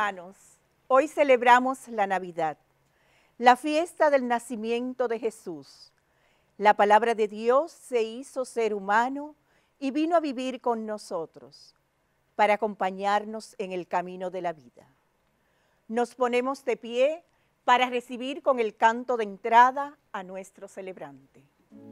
hermanos, hoy celebramos la Navidad, la fiesta del nacimiento de Jesús. La palabra de Dios se hizo ser humano y vino a vivir con nosotros para acompañarnos en el camino de la vida. Nos ponemos de pie para recibir con el canto de entrada a nuestro celebrante.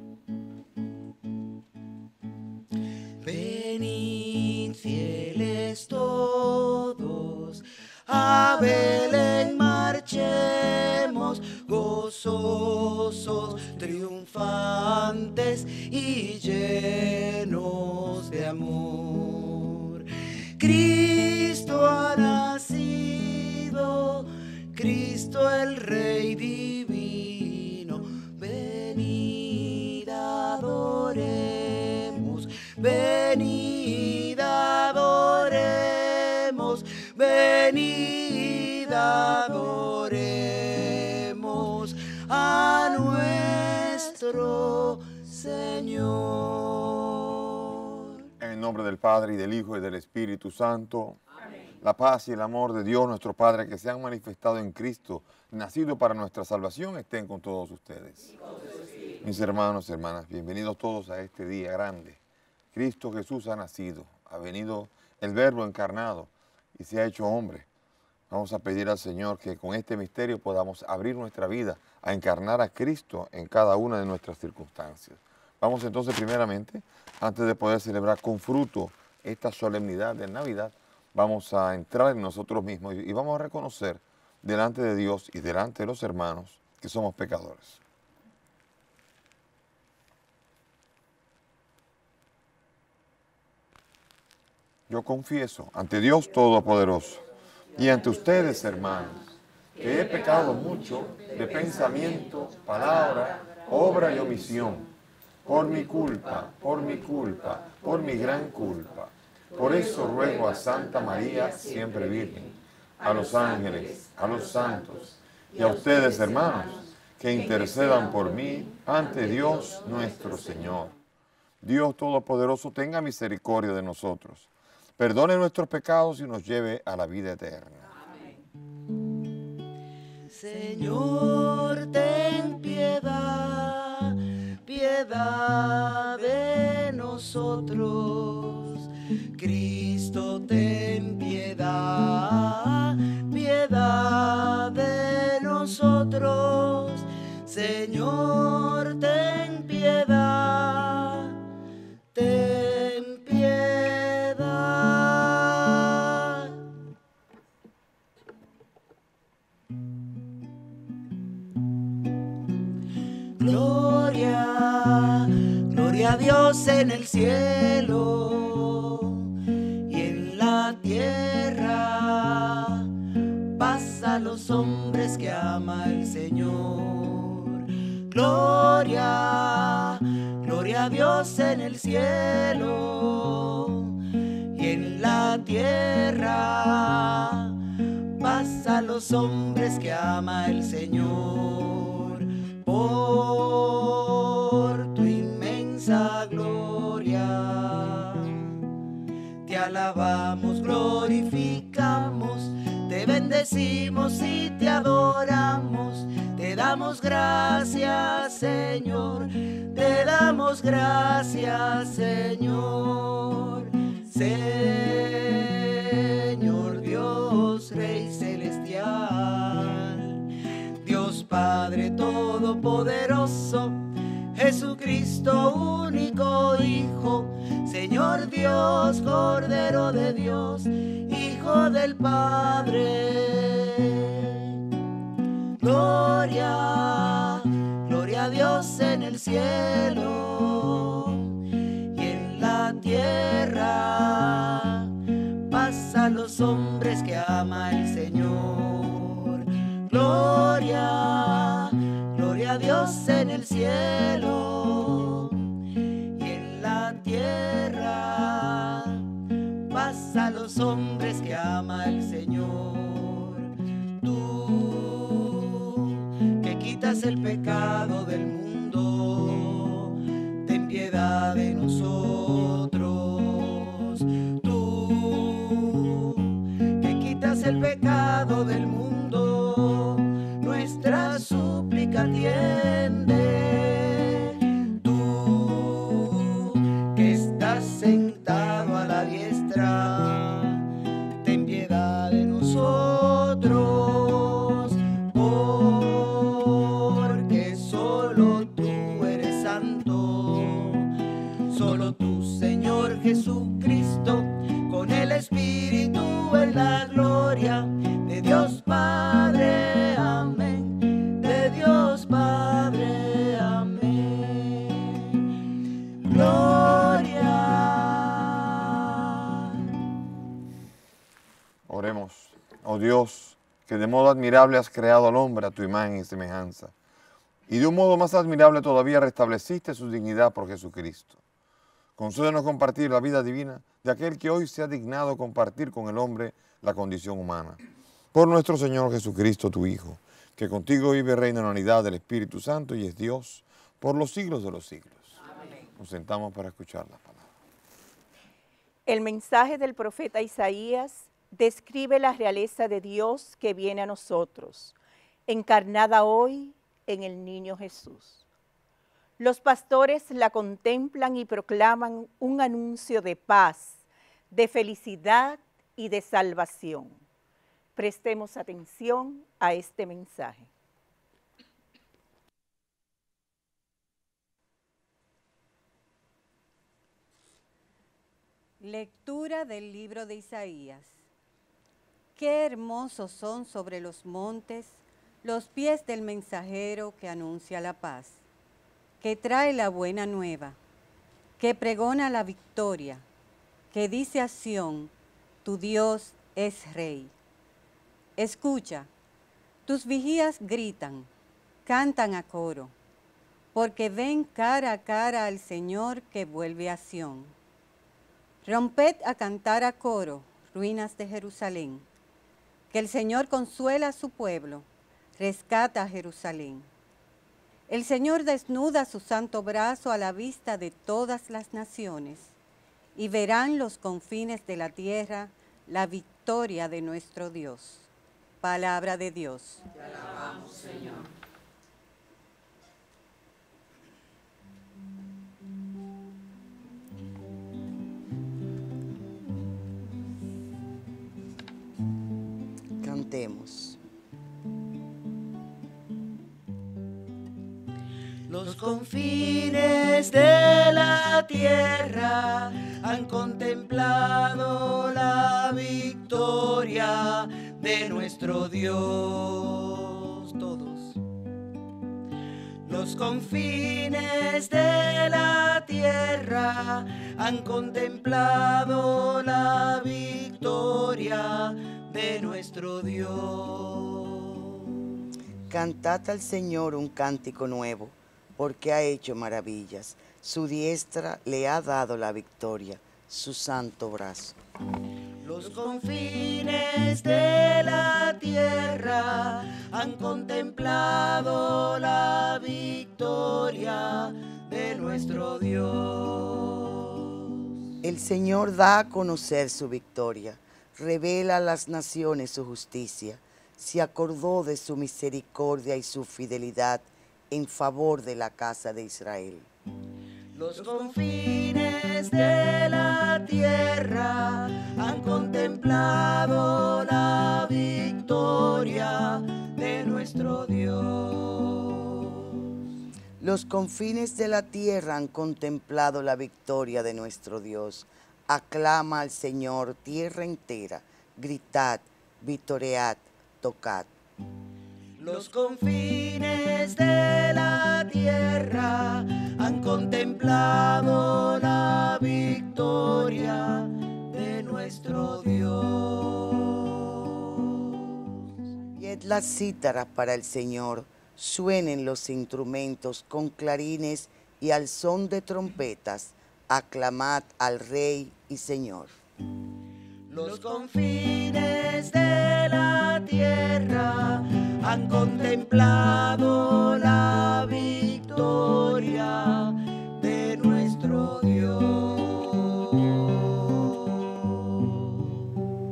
Venid fieles todos, a Belén marchemos, gozosos, triunfantes y llenos de amor. Cristo ha nacido, Cristo el Rey divino, venid adoremos, venid adoremos, venid adoremos a nuestro Señor. En el nombre del Padre, y del Hijo, y del Espíritu Santo. Amén. La paz y el amor de Dios nuestro Padre, que se han manifestado en Cristo, nacido para nuestra salvación, estén con todos ustedes. Mis hermanos y hermanas, bienvenidos todos a este día grande. Cristo Jesús ha nacido, ha venido el Verbo encarnado y se ha hecho hombre. Vamos a pedir al Señor que con este misterio podamos abrir nuestra vida a encarnar a Cristo en cada una de nuestras circunstancias. Vamos entonces primeramente, antes de poder celebrar con fruto esta solemnidad de Navidad, vamos a entrar en nosotros mismos y vamos a reconocer delante de Dios y delante de los hermanos que somos pecadores. Yo confieso ante Dios Todopoderoso y ante ustedes, hermanos, que he pecado mucho de pensamiento, palabra, obra y omisión, por mi culpa, por mi gran culpa. Por eso ruego a Santa María, siempre Virgen, a los ángeles, a los santos y a ustedes, hermanos, que intercedan por mí ante Dios nuestro Señor. Dios Todopoderoso tenga misericordia de nosotros, perdone nuestros pecados y nos lleve a la vida eterna. Amén. Señor, ten piedad, piedad de nosotros. Cristo, ten piedad, piedad de nosotros. Señor, ten piedad, ten piedad. Gloria, gloria a Dios en el cielo y en la tierra. Paz a los hombres que ama el Señor. Gloria, gloria a Dios en el cielo y en la tierra. Paz a los hombres que ama el Señor. Por tu inmensa gloria, te alabamos, glorificamos, te bendecimos y te adoramos, te damos gracias, Señor, te damos gracias, Señor. Señor Dios, Rey celestial, Dios Padre Todopoderoso, Jesucristo único Hijo, Señor Dios, Cordero de Dios, Hijo del Padre. Gloria, gloria a Dios en el cielo y en la tierra. Paz a los hombres que ama el Señor. Gloria, gloria a Dios en el cielo y en la tierra. Paz a los hombres que ama el Señor. Tú que quitas el pecado del mundo, ten piedad de nosotros. Tú que quitas el pecado atiende. Tú que estás sentado a la diestra, ten piedad de nosotros, porque solo tú eres santo, solo tú, Señor Jesucristo, con el Espíritu en la gloria de Dios Padre, amén, de Dios Padre, amén. Gloria. Oremos. Oh Dios, que de modo admirable has creado al hombre a tu imagen y semejanza, y de un modo más admirable todavía restableciste su dignidad por Jesucristo. Concédenos compartir la vida divina de aquel que hoy se ha dignado compartir con el hombre la condición humana. Por nuestro Señor Jesucristo, tu Hijo, que contigo vive y reina en la unidad del Espíritu Santo y es Dios por los siglos de los siglos. Amén. Nos sentamos para escuchar la palabra. El mensaje del profeta Isaías describe la realeza de Dios que viene a nosotros, encarnada hoy en el niño Jesús. Los pastores la contemplan y proclaman un anuncio de paz, de felicidad y de salvación. Prestemos atención a este mensaje. Lectura del libro de Isaías. Qué hermosos son sobre los montes los pies del mensajero que anuncia la paz, que trae la buena nueva, que pregona la victoria, que dice a Sión, tu Dios es Rey. Escucha, tus vigías gritan, cantan a coro, porque ven cara a cara al Señor que vuelve a Sión. Romped a cantar a coro, ruinas de Jerusalén, que el Señor consuela a su pueblo, rescata a Jerusalén. El Señor desnuda su santo brazo a la vista de todas las naciones, y verán los confines de la tierra la victoria de nuestro Dios. Palabra de Dios. Te alabamos, Señor. Cantemos. Los confines de la tierra han contemplado la victoria de nuestro Dios. Todos. Los confines de la tierra han contemplado la victoria de nuestro Dios. Cantad al Señor un cántico nuevo, porque ha hecho maravillas. Su diestra le ha dado la victoria, su santo brazo. Los confines de la tierra han contemplado la victoria de nuestro Dios. El Señor da a conocer su victoria, revela a las naciones su justicia. Se acordó de su misericordia y su fidelidad en favor de la casa de Israel. Los confines de la tierra han contemplado la victoria de nuestro Dios. Los confines de la tierra han contemplado la victoria de nuestro Dios. Aclama al Señor tierra entera, gritad, vitoread, tocad. Los confines de la tierra han contemplado la victoria de nuestro Dios. Oíd las cítaras para el Señor, suenen los instrumentos con clarines y al son de trompetas, aclamad al Rey y Señor. Los confines de la tierra han contemplado la victoria de nuestro Dios.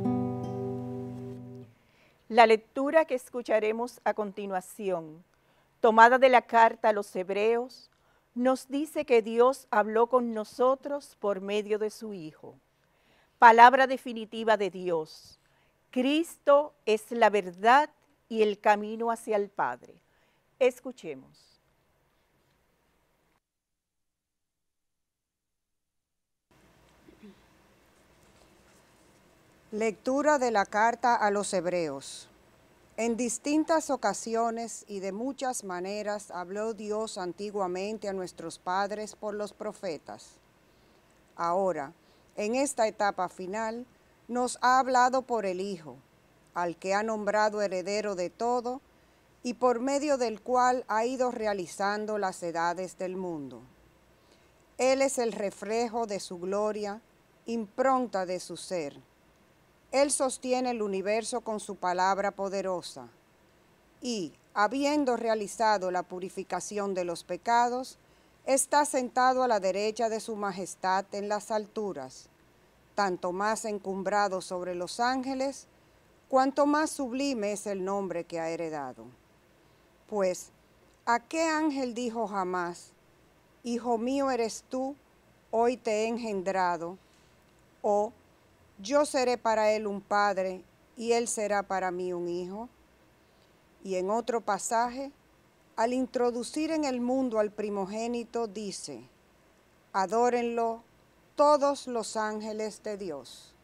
La lectura que escucharemos a continuación tomada de la carta a los Hebreos, nos dice que Dios habló con nosotros por medio de su Hijo. Palabra definitiva de Dios. Cristo es la verdad y el camino hacia el Padre. Escuchemos. Lectura de la carta a los Hebreos. En distintas ocasiones y de muchas maneras habló Dios antiguamente a nuestros padres por los profetas. Ahora, en esta etapa final, nos ha hablado por el Hijo, al que ha nombrado heredero de todo y por medio del cual ha ido realizando las edades del mundo. Él es el reflejo de su gloria, impronta de su ser. Él sostiene el universo con su palabra poderosa y, habiendo realizado la purificación de los pecados, está sentado a la derecha de su majestad en las alturas, tanto más encumbrado sobre los ángeles, cuanto más sublime es el nombre que ha heredado. Pues, ¿a qué ángel dijo jamás, Hijo mío eres tú, hoy te he engendrado? O, yo seré para él un padre, y él será para mí un hijo. Y en otro pasaje, al introducir en el mundo al primogénito, dice, adórenlo todos los ángeles de Dios.